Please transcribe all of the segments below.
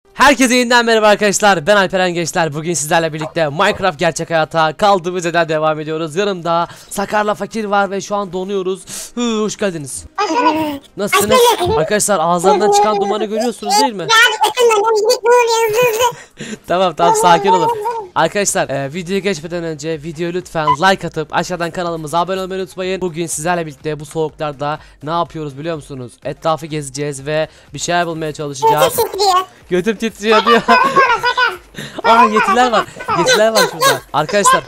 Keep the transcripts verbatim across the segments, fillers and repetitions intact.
Herkese yeniden merhaba arkadaşlar, ben Alperen Gençler. Bugün sizlerle birlikte Minecraft gerçek hayata kaldığımız yerden devam ediyoruz. Yanımda Sakar'la Fakir var ve şu an donuyoruz. Hı, hoş geldiniz. Nasılsınız? Arkadaşlar ağızlarından çıkan dumanı görüyorsunuz değil mi? Tamam tamam, sakin olun. Arkadaşlar e, videoya geçmeden önce videoyu lütfen like atıp aşağıdan kanalımıza abone olmayı unutmayın. Bugün sizlerle birlikte bu soğuklarda ne yapıyoruz biliyor musunuz? Etrafı gezeceğiz ve bir şeyler bulmaya çalışacağız. Götüm titriyor diyor. Aa, yetiler var. Yetiler var şurada. Arkadaşlar.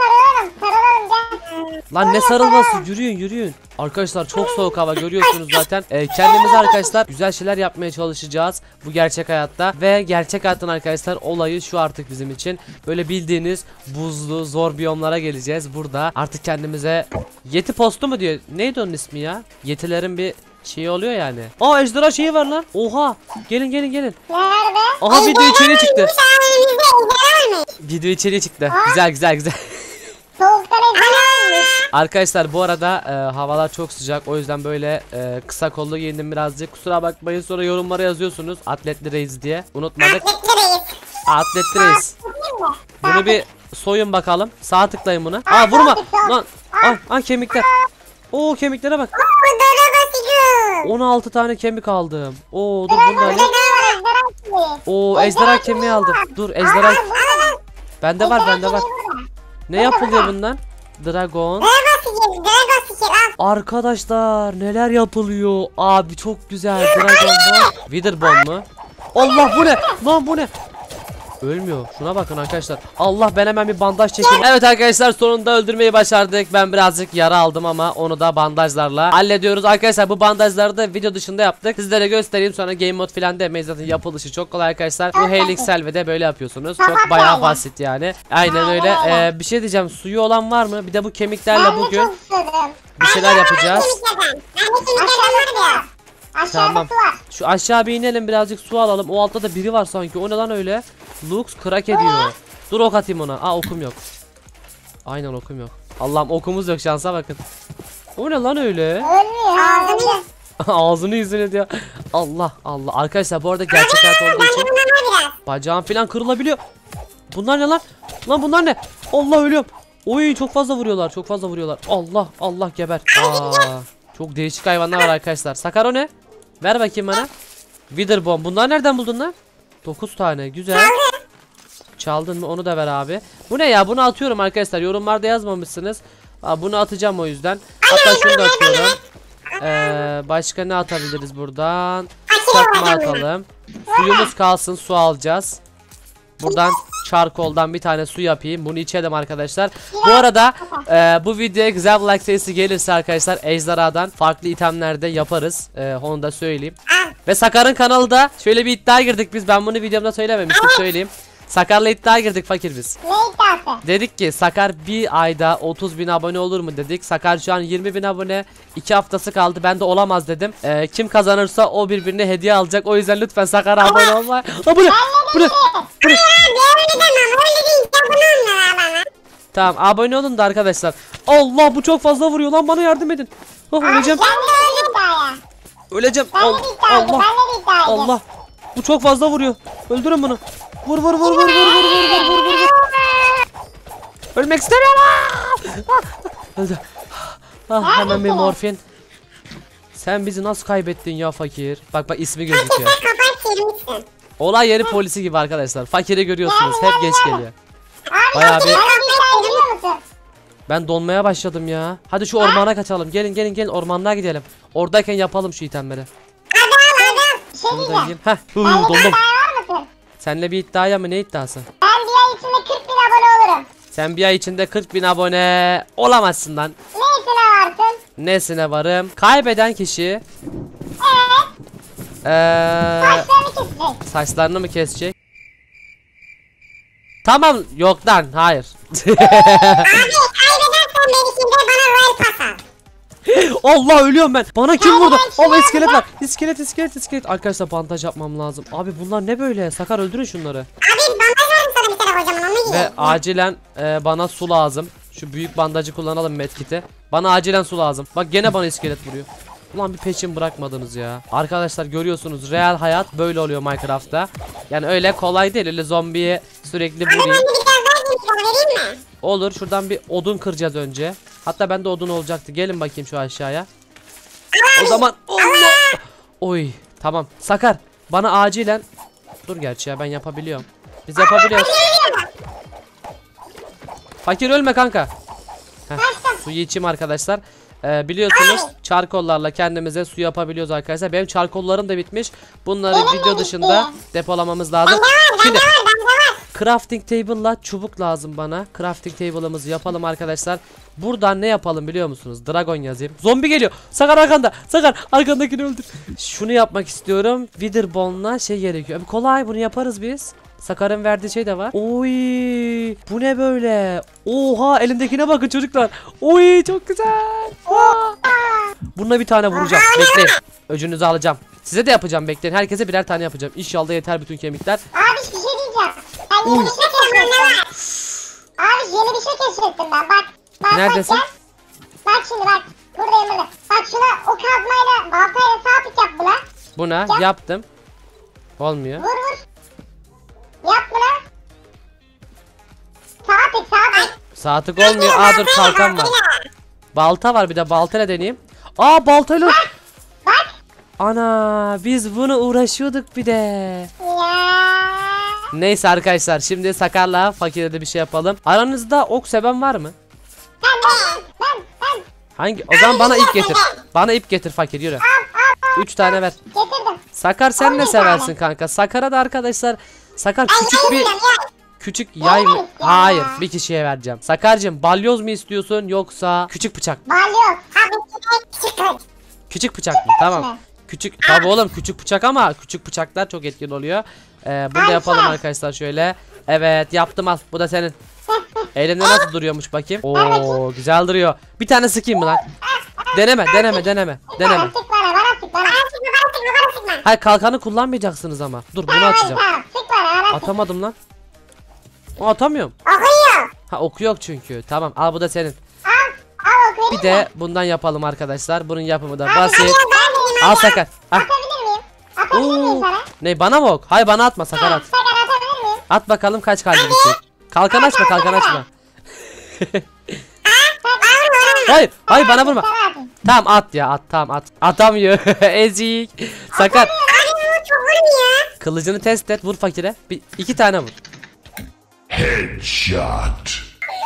Lan ne sarılması? Yürüyün yürüyün. Arkadaşlar çok soğuk hava, görüyorsunuz zaten. Ee, kendimize arkadaşlar güzel şeyler yapmaya çalışacağız bu gerçek hayatta. Ve gerçek hayattan arkadaşlar olayı şu artık bizim için. Böyle bildiğiniz buzlu zor biyomlara geleceğiz. Burada artık kendimize yeti postu mu diyor. Neydi onun ismi ya? Yetilerin bir şey oluyor yani. Aa, ejderha şeyi var lan. Oha. Gelin gelin gelin. Nerede? Aha, video içeriye çıktı. Video içeriye çıktı. Güzel güzel güzel. Soğuktan ejderha. Arkadaşlar bu arada e, havalar çok sıcak, o yüzden böyle e, kısa kollu giyindim birazcık. Kusura bakmayın, sonra yorumlara yazıyorsunuz atletli reis diye. Unutmadık. Atletli reis. Bunu bir soyun bakalım. Sağ tıklayın buna. Aa, vurma. Lan. Ah, ah kemikler. Oo, kemiklere bak. on altı tane kemik aldım. Oo, dur bunlar ne? Oo, ejderha kemiği aldım. Dur, ejderha. Bende var, bende var. Ne yapılıyor bundan? Dragon. Arkadaşlar neler yapılıyor? Abi çok güzel. Dragon Ball. Wither Bomb mu? Allah, bu ne? Lan bu ne? Ölmüyor. Şuna bakın arkadaşlar. Allah, ben hemen bir bandaj çekeyim. Evet arkadaşlar, sonunda öldürmeyi başardık. Ben birazcık yara aldım ama onu da bandajlarla hallediyoruz. Arkadaşlar bu bandajları da video dışında yaptık. Sizlere göstereyim, sonra game mode falan demeyiz. Zaten yapılışı çok kolay arkadaşlar. Bu Hailing Selve'de böyle yapıyorsunuz. Çok bayağı basit yani. Aynen öyle. Ee, bir şey diyeceğim. Suyu olan var mı? Bir de bu kemiklerle bugün bir şeyler yapacağız. Tamam. Şu aşağı bir inelim, birazcık su alalım. O altta da biri var sanki. O ne lan öyle? Lux crack ediyor. Dur, ok atayım ona. Aa, okum yok. Aynen, okum yok. Allah'ım, okumuz yok, şansa bakın. O ne lan öyle? Ağzını yüzünü diyor. Allah Allah. Arkadaşlar bu arada gerçek hayat olduğu için bacağım falan kırılabiliyor. Bunlar ne lan? Lan bunlar ne? Allah, ölüyorum. Oy, çok fazla vuruyorlar. Çok fazla vuruyorlar. Allah Allah, geber. Aa, çok değişik hayvanlar var arkadaşlar. Sakar, o ne? Ver bakayım bana. Wither Bomb. Bunlar nereden buldun lan? dokuz tane. Güzel. Çaldın mı? Onu da ver abi. Bu ne ya? Bunu atıyorum arkadaşlar. Yorumlarda yazmamışsınız. Aa, bunu atacağım o yüzden. Hatta şunu da atıyorum. Ee, başka ne atabiliriz buradan? Çakma atalım. Suyumuz kalsın. Su alacağız. Buradan charcoal'dan bir tane su yapayım. Bunu içelim arkadaşlar. Bu arada e, bu videoya güzel bir like sayısı gelirse arkadaşlar ejderhadan farklı itemlerde yaparız. E, onu da söyleyeyim. Ve Sakar'ın kanalı da şöyle bir iddia girdik biz. Ben bunu videomda söylememiştim, söyleyeyim. Sakar'la iddia girdik Fakir biz. Ne iddiası? Dedik ki Sakar bir ayda otuz bin abone olur mu dedik. Sakar şu an yirmi bin abone. iki haftası kaldı. Ben de olamaz dedim. Ee, kim kazanırsa o birbirine hediye alacak. O yüzden lütfen Sakar'a abone olma. Aa, bu ne? Bu ne? Bu ne? Tamam, abone olun da arkadaşlar. Allah, bu çok fazla vuruyor lan, bana yardım edin. Oh, öleceğim. Öleceğim. Allah. Allah. Allah. Bu çok fazla vuruyor. Öldürün bunu. Vur vur vur vur vur vur vur vur vur vur. Ölmek istemiyorum. Öldü. Ah, hemen bir morfin. Sen bizi nasıl kaybettin ya Fakir? Bak bak, ismi gözüküyor. Olay yeri polisi gibi arkadaşlar. Fakir'i görüyorsunuz. Hep geç geliyor. Bayağı bir. Ben donmaya başladım ya. Hadi şu ormana kaçalım. Gelin gelin gelin, ormanlığa gidelim. Oradayken yapalım şu itemleri. Bunu da yiyeyim. Heh, dondum. Seninle bir iddiaya mı, ne iddiası? Ben bir ay içinde kırk bin abone olurum. Sen bir ay içinde kırk bin abone olamazsın lan. Nesine varsın? Nesine varım? Kaybeden kişi Evet. Ee, Saçlarını kesecek. saçlarını mı kesecek? Tamam, yok lan, hayır. Abi kaybedersen beni şimdi bana royal pass al. Allah, ölüyorum ben. Bana kim vurdu? Al, iskelet var. İskelet iskelet iskelet. Arkadaşlar bandaj yapmam lazım. Abi bunlar ne böyle? Sakar, öldürün şunları. Abi bandaj varım sana bir tane kocaman, onu giy. Ve acilen e, bana su lazım. Şu büyük bandajı kullanalım, medkit'i. Bana acilen su lazım. Bak, gene bana iskelet vuruyor. Ulan bir peşin bırakmadınız ya. Arkadaşlar görüyorsunuz, real hayat böyle oluyor Minecraft'ta. Yani öyle kolay değil, öyle zombiye sürekli Abi ben vurayım. de bir tane daha yemiş vereyim mi? Olur, şuradan bir odun kıracağız önce. Hatta bende odun olacaktı. Gelin bakayım şu aşağıya. O zaman Allah! Oy, tamam. Sakar, bana acilen. Dur gerçi ya, ben yapabiliyorum. Biz yapabiliyoruz. Fakir ölme kanka. Heh, suyu içeyim arkadaşlar. Ee, biliyorsunuz çarkollarla kendimize su yapabiliyoruz arkadaşlar. Benim çarkollarım da bitmiş. Bunları video dışında depolamamız lazım. Şimdi crafting table'la çubuk lazım bana. Crafting table'ımızı yapalım arkadaşlar. Buradan ne yapalım biliyor musunuz? Dragon yazayım. Zombi geliyor. Sakar arkanda. Sakar arkandakini öldür. Şunu yapmak istiyorum. Witherbone'la şey gerekiyor. Abi kolay, bunu yaparız biz. Sakar'ın verdiği şey de var. Oy, bu ne böyle? Oha, elimdekine bakın çocuklar. Oy, çok güzel. Aa. Bununla bir tane vuracağım. Bekleyin. Öcünüzü alacağım. Size de yapacağım, bekleyin. Herkese birer tane yapacağım. İnşallah yeter bütün kemikler. Abi bir şey diyeceğim. Ben yeni bir şey keşfettim. Abi yeni bir şey keşfettim ben. Bak. Bak Neredesin? Bak, bak şimdi bak. Buradayım burada. Bak şuna o kazmayla baltayla sağ tık yap buna. Buna yaptım. Olmuyor. Vur vur. Yap buna. Sağ tık sağ tık. Saatlik olmuyor. Aa dur, kalkan var. Balta var, bir de baltayla deneyeyim. Aa, baltayla. Bak. Ana, biz bunu uğraşıyorduk bir de. Ya. Neyse arkadaşlar, şimdi Sakar'la Fakir'e de bir şey yapalım. Aranızda ok seven var mı? Ben ben ben ben. Hangi? O zaman bana ip getir. Bana ip getir Fakir, yürü. Üç tane ver. Getirdim. Sakar sen ne On seversin tane. kanka? Sakar'a da arkadaşlar, Sakar Ben küçük bir getirdim ya. küçük yay mı? Evet ya. Hayır, bir kişiye vereceğim. Sakar'cığım, balyoz mu istiyorsun yoksa küçük bıçak mı? Balyoz. Abi küçük kız. Küçük bıçak mı? Tamam. Küçük, tabi oğlum küçük bıçak, ama küçük bıçaklar çok etkili oluyor. Ee, bunu da Ayşe. yapalım arkadaşlar şöyle. Evet, yaptım, al. Bu da senin. Elimde nasıl duruyormuş bakayım. Oo, güzel duruyor. Bir tane sıkayım mı lan? Deneme, deneme, deneme, deneme. Sık bana bana sık bana. Bana sıkma bana sıkma bana sıkma. Hayır, kalkanı kullanmayacaksınız ama. Dur, bunu Tamam, açacağım. tamam. Sık bana bana sık. Atamadım lan. O, atamıyorum. Okuyor. Ha, oku yok çünkü. Tamam, al, bu da senin. Al. Al okuyayım. Bir de bundan yapalım arkadaşlar. Bunun yapımı da Abi, basit. hadi ya, ben dedim, Al hadi. Sakar. Al. Atabilir miyim? Atabilir miyim Oo. sana? Ne, bana mı ok? Hayır, bana atma, Sakar at. Sakar atabilir miyim? At bakalım kaç kalbi gidecek. Kalkan açma, kalkan açma. Hayır, hayır, bana vurma. Sana atayım. Tamam, at ya, at, tamam, at. Atamıyor. Ezik. Sakar, Abi bu çok vurmuyor. kılıcını test et, vur Fakir'e. Bir, iki tane vur. Headshot.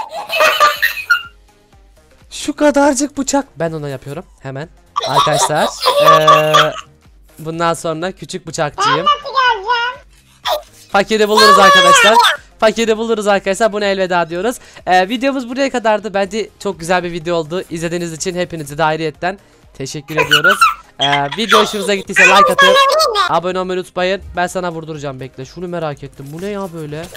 Şu kadarcık bıçak. Ben ona yapıyorum hemen. Arkadaşlar. Eee bundan sonra küçük bıçakçıyım. Nasıl geleceğim? Fakiri buluruz arkadaşlar. Fakiri buluruz arkadaşlar. Buna elveda diyoruz. Ee, videomuz buraya kadardı. Bence çok güzel bir video oldu. İzlediğiniz için hepinize de ayrıyetten teşekkür ediyoruz. Ee, video hoşunuza gittiyse like atıp abone olmayı unutmayın. Ben sana vurduracağım, bekle. Şunu merak ettim. Bu ne ya böyle?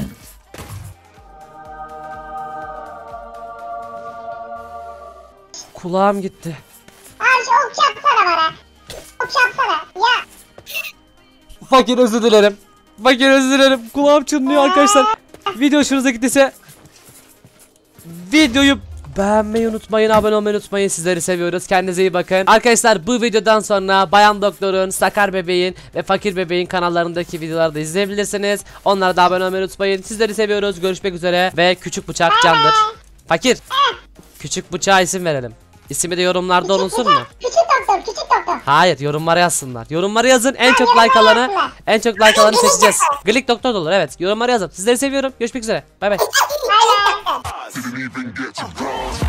Kulağım gitti. Abi şu ok çarpsana bana. Ok çarpsana. Ya. Fakir, özür dilerim. Fakir, özür dilerim. Kulağım çınlıyor arkadaşlar. Video hoşunuza gittiyse videoyu beğenmeyi unutmayın, abone olmayı unutmayın. Sizleri seviyoruz. Kendinize iyi bakın. Arkadaşlar, bu videodan sonra Bayan Doktor'un, Sakar Bebeğin ve Fakir Bebeğin kanallarındaki videoları da izleyebilirsiniz. Onlara da abone olmayı unutmayın. Sizleri seviyoruz. Görüşmek üzere ve küçük bıçak candır. Fakir, küçük bıçağa isim verelim. İsmi de yorumlarda olunsun mu? Küçük doktor, küçük doktor. Hayır, yorumlara yazsınlar. Yorumlara yazın. En çok like alanı, en çok like alanı seçeceğiz. Glik Doktor da olur, evet. Yorumlara yazın. Sizleri seviyorum. Görüşmek üzere. Bay bay. Bay bay. Didn't even get to cross.